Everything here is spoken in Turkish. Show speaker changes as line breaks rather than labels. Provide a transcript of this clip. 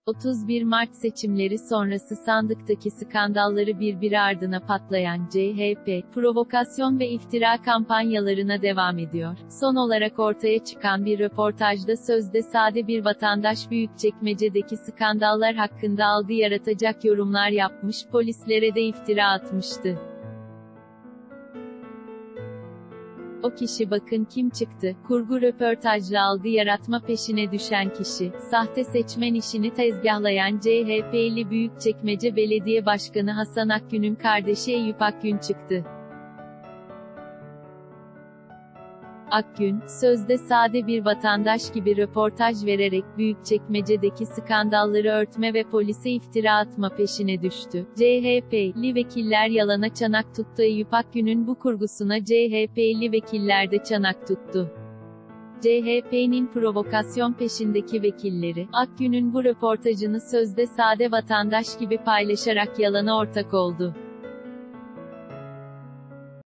31 Mart seçimleri sonrası sandıktaki skandalları birbiri ardına patlayan CHP, provokasyon ve iftira kampanyalarına devam ediyor. Son olarak ortaya çıkan bir röportajda sözde sade bir vatandaş Büyükçekmece'deki skandallar hakkında algı yaratacak yorumlar yapmış, polislere de iftira atmıştı. O kişi bakın kim çıktı, kurgu röportajla algı yaratma peşine düşen kişi, sahte seçmen işini tezgahlayan CHP'li Büyükçekmece Belediye Başkanı Hasan Akgün'ün kardeşi Eyüp Akgün çıktı. Akgün, sözde sade bir vatandaş gibi röportaj vererek Büyükçekmece'deki skandalları örtme ve polise iftira atma peşine düştü. CHP'li vekiller yalana çanak tuttu. Eyüp Akgün'ün bu kurgusuna CHP'li vekiller de çanak tuttu. CHP'nin provokasyon peşindeki vekilleri, Akgün'ün bu röportajını sözde sade vatandaş gibi paylaşarak yalana ortak oldu.